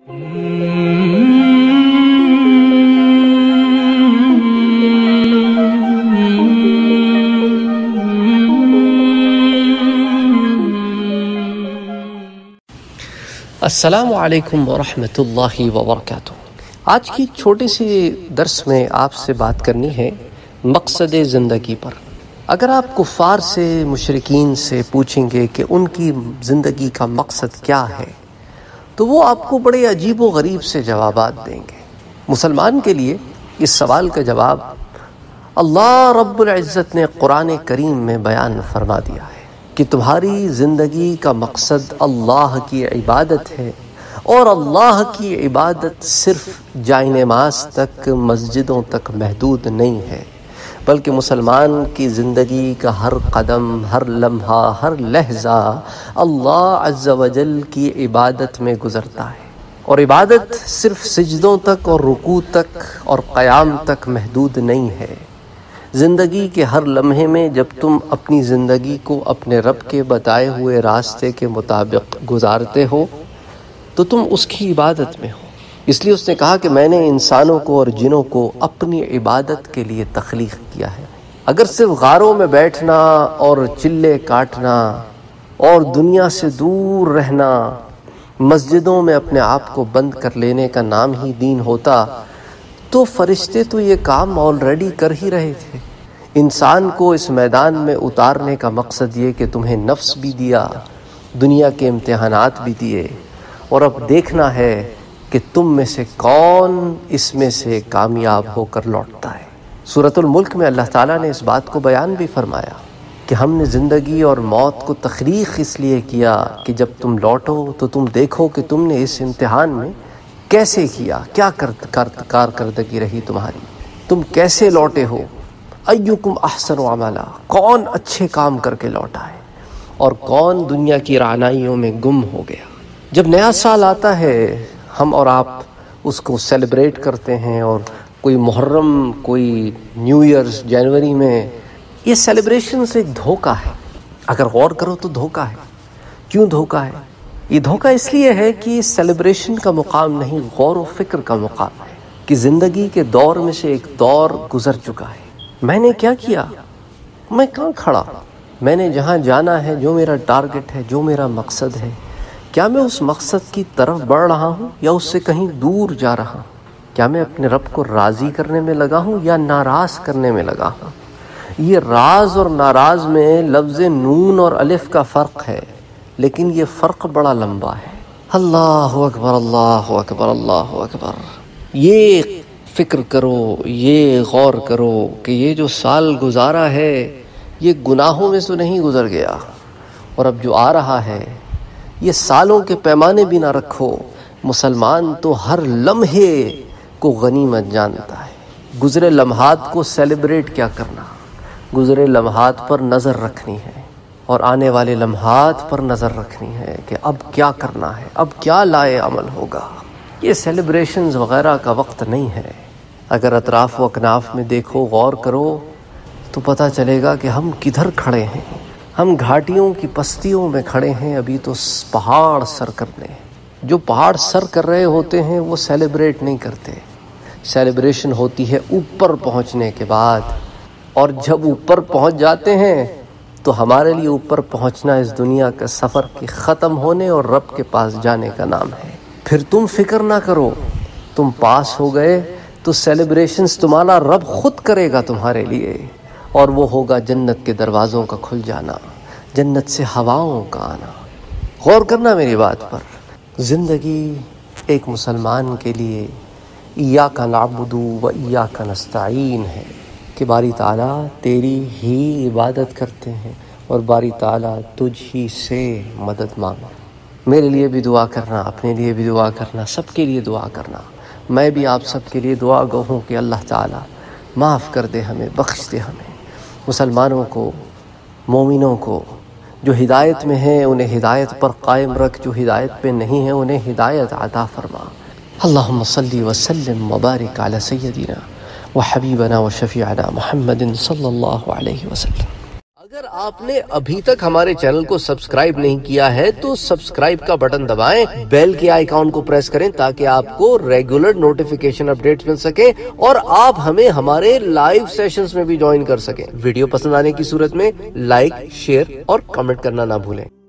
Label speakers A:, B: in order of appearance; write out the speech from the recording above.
A: السلام علیکم ورحمۃ اللہ وبرکاتہ۔ آج کی چھوٹی سی درس میں آپ سے بات کرنی ہے مقصد زندگی پر۔ اگر آپ کفار سے، مشرکین سے پوچھیں گے کہ ان کی زندگی کا مقصد کیا ہے، تو وہ آپ کو بڑے عجیب و غریب سے جوابات دیں گے۔ مسلمان کے لیے اس سوال کا جواب اللہ رب العزت نے قرآن کریم میں بیان فرما دیا ہے کہ تمہاری زندگی کا مقصد اللہ کی عبادت ہے، اور اللہ کی عبادت صرف جائے نماز تک، مسجدوں تک محدود نہیں ہے، بلکہ مسلمان کی زندگی کا ہر قدم، ہر لمحہ، ہر لحظہ اللہ عز و جل کی عبادت میں گزرتا ہے۔ اور عبادت صرف سجدوں تک اور رکوع تک اور قیام تک محدود نہیں ہے۔ زندگی کے ہر لمحے میں جب تم اپنی زندگی کو اپنے رب کے بتائے ہوئے راستے کے مطابق گزارتے ہو تو تم اس کی عبادت میں ہو۔ اس لیے اس نے کہا کہ میں نے انسانوں کو اور جنوں کو اپنی عبادت کے لیے تخلیق کیا ہے۔ اگر صرف غاروں میں بیٹھنا اور چلے کاٹنا اور دنیا سے دور رہنا، مسجدوں میں اپنے آپ کو بند کر لینے کا نام ہی دین ہوتا تو فرشتے تو یہ کام آلریڈی کر ہی رہے تھے۔ انسان کو اس میدان میں اتارنے کا مقصد یہ کہ تمہیں نفس بھی دیا، دنیا کے امتحانات بھی دیے، اور اب دیکھنا ہے کہ تم میں سے کون اس میں سے کامیاب ہو کر لوٹتا ہے۔ سورۃ الملک میں اللہ تعالیٰ نے اس بات کو بیان بھی فرمایا کہ ہم نے زندگی اور موت کو تخلیق اس لیے کیا کہ جب تم لوٹو تو تم دیکھو کہ تم نے اس امتحان میں کیسے کیا، کیا کارکردگی رہی تمہاری، تم کیسے لوٹے ہو۔ ایکم احسن عملا، کون اچھے کام کر کے لوٹا ہے اور کون دنیا کی رعنائیوں میں گم ہو گیا۔ جب نیا سال آتا ہے ہم اور آپ اس کو سیلیبریٹ کرتے ہیں، اور کوئی محرم، کوئی نیو ایئرز جنوری میں، یہ سیلیبریشن سے ایک دھوکہ ہے۔ اگر غور کرو تو دھوکہ ہے۔ کیوں دھوکہ ہے؟ یہ دھوکہ اس لیے ہے کہ سیلیبریشن کا مقام نہیں، غور و فکر کا مقام ہے کہ زندگی کے دور میں سے ایک دور گزر چکا ہے۔ میں نے کیا کیا؟ میں کہاں کھڑا؟ میں نے جہاں جانا ہے، جو میرا ٹارگٹ ہے، جو میرا مقصد ہے، کیا میں اس مقصد کی طرف بڑھ رہا ہوں یا اس سے کہیں دور جا رہا ہوں؟ کیا میں اپنے رب کو راضی کرنے میں لگا ہوں یا ناراض کرنے میں لگا ہوں؟ یہ راز اور ناراض میں لفظ نون اور الف کا فرق ہے، لیکن یہ فرق بڑا لمبا ہے۔ اللہ اکبر، اللہ اکبر، اللہ اکبر۔ یہ فکر کرو، یہ غور کرو کہ یہ جو سال گزارا ہے یہ گناہوں میں تو نہیں گزر گیا، اور اب جو آ رہا ہے یہ سالوں کے پیمانے بھی نہ رکھو۔ مسلمان تو ہر لمحے کو غنیمت جانتا ہے۔ گزرے لمحات کو سیلیبریٹ کیا کرنا، گزرے لمحات پر نظر رکھنی ہے، اور آنے والے لمحات پر نظر رکھنی ہے کہ اب کیا کرنا ہے، اب کیا لائے عمل ہوگا۔ یہ سیلیبریشنز وغیرہ کا وقت نہیں ہے۔ اگر اطراف و اکناف میں دیکھو، غور کرو، تو پتہ چلے گا کہ ہم کدھر کھڑے ہیں۔ ہم گھاٹیوں کی پستیوں میں کھڑے ہیں، ابھی تو پہاڑ سر کرنے ہیں۔ جو پہاڑ سر کر رہے ہوتے ہیں وہ سیلیبریٹ نہیں کرتے۔ سیلیبریشن ہوتی ہے اوپر پہنچنے کے بعد، اور جب اوپر پہنچ جاتے ہیں تو ہمارے لیے اوپر پہنچنا اس دنیا کا سفر کے ختم ہونے اور رب کے پاس جانے کا نام ہے۔ پھر تم فکر نہ کرو، تم پاس ہو گئے تو سیلیبریشنز تمہارا رب خود کرے گا تمہارے لیے، اور وہ ہوگا جنت کے دروازوں کا کھل جانا، جنت سے ہواؤں کا آنا۔ غور کرنا میری بات پر۔ زندگی ایک مسلمان کے لیے ایاک نعبد و ایاک نستعین ہے کہ باری تعالیٰ تیری ہی عبادت کرتے ہیں اور باری تعالیٰ تجھ ہی سے مدد مانگا۔ میرے لیے بھی دعا کرنا، اپنے لیے بھی دعا کرنا، سب کے لیے دعا کرنا۔ میں بھی آپ سب کے لیے دعا گو ہوں کہ اللہ تعالیٰ معاف کر دے ہمیں، بخش دے ہمیں۔ مسلمانوں کو، مومنوں کو جو ہدایت میں ہیں انہیں ہدایت پر قائم رکھ، جو ہدایت پہ نہیں ہیں انہیں ہدایت عطا فرما۔ اللہم صلی وسلم وبارک علی سیدنا وحبیبنا وشفیعنا محمد صلی اللہ علیہ وسلم۔ اگر اگر آپ نے ابھی تک ہمارے چینل کو سبسکرائب نہیں کیا ہے تو سبسکرائب کا بٹن دبائیں، بیل کے آئیکن کو پریس کریں تاکہ آپ کو ریگولر نوٹیفیکیشن اپڈیٹس مل سکیں اور آپ ہمیں ہمارے لائیو سیشنز میں بھی جوائن کر سکیں۔ ویڈیو پسند آنے کی صورت میں لائک، شیئر اور کمنٹ کرنا نہ بھولیں۔